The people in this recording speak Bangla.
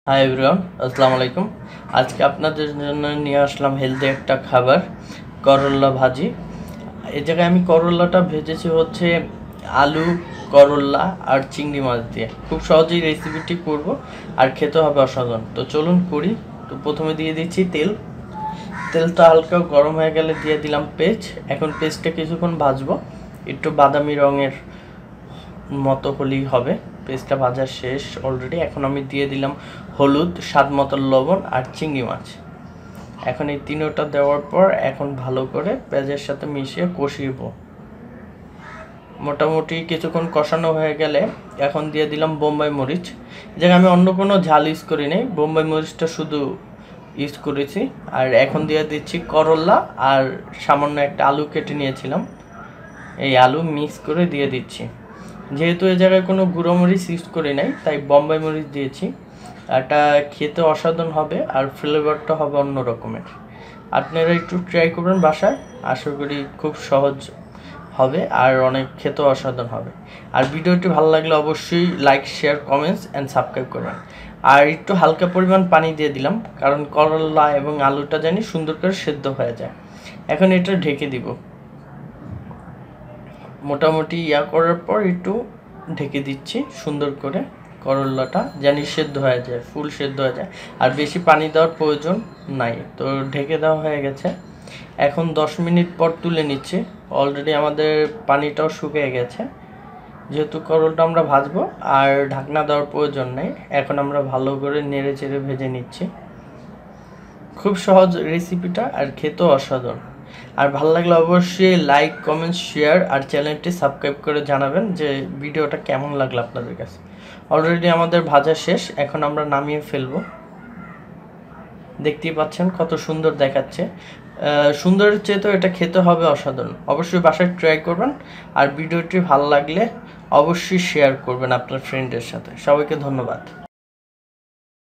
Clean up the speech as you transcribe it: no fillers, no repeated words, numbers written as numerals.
হাই এভরিওয়ান, আসসালামু আলাইকুম। আজকে আপনাদের জন্য নিয়ে আসলাম হেলদি একটা খাবার, করল্লা ভাজি। এই জায়গায় আমি করল্লাটা ভেজেছি হচ্ছে আলু, করল্লা আর চিংড়ি মাছ দিয়ে। খুব সহজেই রেসিপিটি করব আর খেতে হবে অসাধারণ। তো চলুন করি। তো প্রথমে দিয়ে দিচ্ছি তেল। তেলটা হালকা গরম হয়ে গেলে দিয়ে দিলাম পেঁয়াজ। এখন পেঁয়াজটা কিছুক্ষণ ভাজবো, একটু বাদামি রঙের মতো হলেই হবে। পেঁয়াজটা ভাজা শেষ অলরেডি। এখন আমি দিয়ে দিলাম হলুদ, স্বাদ মতো লবণ আর চিংড়ি মাছ। এখন এই তিনোটা দেওয়ার পর এখন ভালো করে পেঁয়াজের সাথে মিশিয়ে কষিয়ে মোটামুটি কিছুক্ষণ কষানো হয়ে গেলে এখন দিয়ে দিলাম বোম্বাই মরিচ। যেখানে আমি অন্য কোনো ঝাল ইউজ করি নাই, বোম্বাই মরিচটা শুধু ইউজ করেছি। আর এখন দিয়ে দিচ্ছি করল্লা আর সামান্য একটা আলু কেটে নিয়েছিলাম, এই আলু মিক্স করে দিয়ে দিচ্ছি। যেহেতু এই জায়গায় কোনো গুঁড়ো মরিচ ইউজ করি নাই, তাই বোম্বাই মরিচ দিয়েছি। এটা খেতে অসাধারণ হবে আর ফ্লেভারটা হবে অন্য রকমের। আপনারা একটু ট্রাই করবেন বাসায়, আশা করি খুব সহজ হবে আর অনেক খেতে অসাধারণ হবে। আর ভিডিওটি ভালো লাগলে অবশ্যই like, share, comments and subscribe করবেন। আর একটু হালকা পরিমাণ পানি দিয়ে দিলাম, কারণ করলা এবং আলুটা জানি সুন্দর করে সেদ্ধ হয়ে যায়। এখন এটা ঢেকে দিব। মোটামুটি করার পর একটু ঢেকে দিচ্ছি সুন্দর করে। করল্লাটা জানি সেদ্ধ হয়ে যায়, ফুল সেদ্ধ হয়ে যায়, আর বেশি পানি দেওয়ার প্রয়োজন নাই। তো ঢেকে দেওয়া হয়ে গেছে। এখন 10 মিনিট পর তুলে নিচ্ছি। অলরেডি আমাদের পানিটাও শুকিয়ে গেছে। যেহেতু করলটা আমরা ভাজবো আর ঢাকনা দেওয়ার প্রয়োজন নেই, এখন আমরা ভালো করে নেড়ে চেড়ে ভেজে নিচ্ছি। খুব সহজ রেসিপিটা আর খেতেও অসাধারণ। আর ভালো লাগলে অবশ্যই লাইক, কমেন্ট, শেয়ার আর চ্যানেলটি সাবস্ক্রাইব করে জানাবেন যে ভিডিওটা কেমন লাগলো আপনাদের কাছে। অলরেডি আমাদের ভাজা শেষ, এখন আমরা নামিয়ে ফেলবো। দেখতেই পাচ্ছেন কত সুন্দর দেখাচ্ছে। সুন্দরের চেয়ে তো এটা খেতে হবে অসাধারণ। অবশ্যই বাসায় ট্রাই করবেন। আর ভিডিওটি ভালো লাগলে অবশ্যই শেয়ার করবেন আপনার ফ্রেন্ডের সাথে। সবাইকে ধন্যবাদ।